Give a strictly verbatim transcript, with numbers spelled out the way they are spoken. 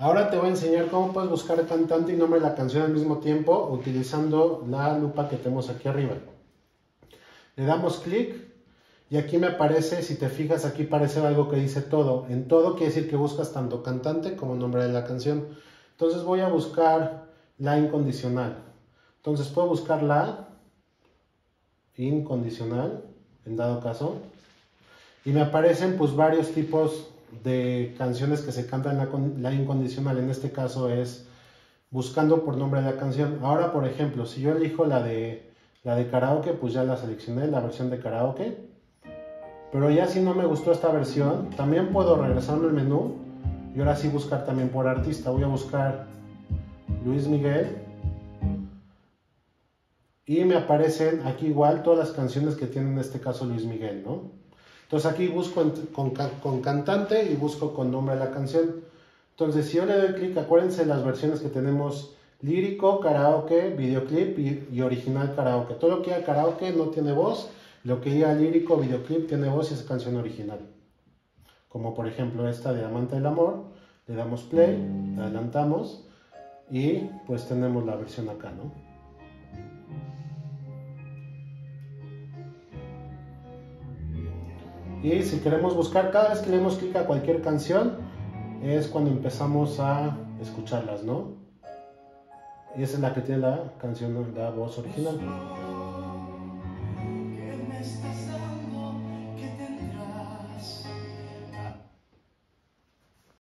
Ahora te voy a enseñar cómo puedes buscar el cantante y nombre de la canción al mismo tiempo utilizando la lupa que tenemos aquí arriba. Le damos clic y aquí me aparece, si te fijas aquí aparece algo que dice todo. En todo quiere decir que buscas tanto cantante como nombre de la canción. Entonces voy a buscar la incondicional. Entonces puedo buscar la incondicional, en dado caso. Y me aparecen pues varios tipos de canciones que se cantan la, la incondicional. En este caso es buscando por nombre de la canción. Ahora, por ejemplo, si yo elijo la de, la de karaoke, pues ya la seleccioné, la versión de karaoke. Pero ya si no me gustó esta versión, también puedo regresarme al menú y ahora sí buscar también por artista. Voy a buscar Luis Miguel y me aparecen aquí igual todas las canciones que tiene en este caso Luis Miguel, ¿no? Entonces aquí busco con, con cantante y busco con nombre de la canción. Entonces si yo le doy clic, acuérdense las versiones que tenemos: lírico, karaoke, videoclip y, y original karaoke. Todo lo que haya karaoke no tiene voz, lo que haya lírico, videoclip tiene voz y es canción original. Como por ejemplo esta de Amante del Amor, le damos play, adelantamos y pues tenemos la versión acá, ¿no? Y si queremos buscar, cada vez que le damos clic a cualquier canción, es cuando empezamos a escucharlas, ¿no? Y esa es la que tiene la canción, la voz original.